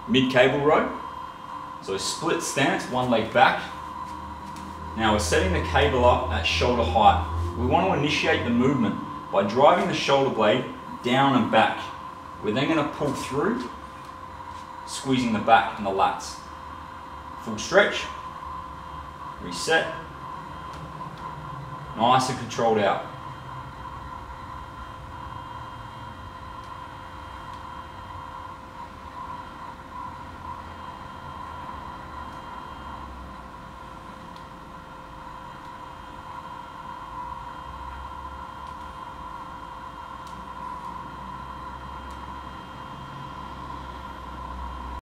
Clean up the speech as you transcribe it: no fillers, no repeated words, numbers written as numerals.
mid-cable row. So split stance, one leg back. Now we're setting the cable up at shoulder height. We want to initiate the movement by driving the shoulder blade down and back. We're then going to pull through, squeezing the back and the lats. Full stretch, reset, nice and controlled out.